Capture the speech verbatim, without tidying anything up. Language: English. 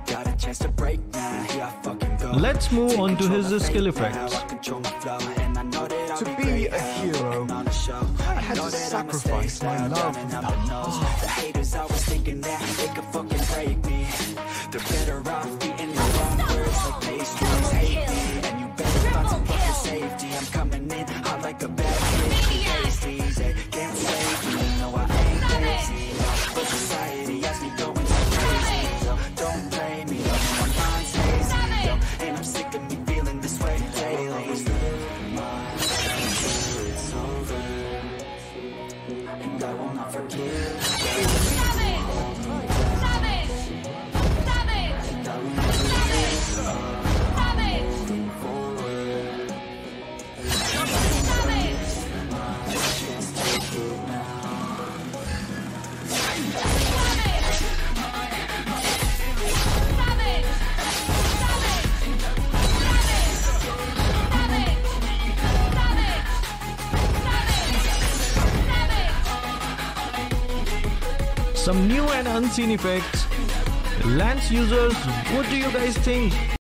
got a chance to break now. Here I fucking go. Let's move on to his skill effects. To be a hero, I had to sacrifice my love of that. The haters always thinking that they could fucking break me. They're better off eating their own words like pastries. Hate me, and you better find some fucking safety. I'm coming in hot like a bad pasties. They can't save me, no I ain't lazy. But society has me going so crazy. So don't blame me, my mind's hazy. And I'm sick of me feeling this way lately. It's over, and I will not forgive. Some new and unseen effects. Lance users, what do you guys think?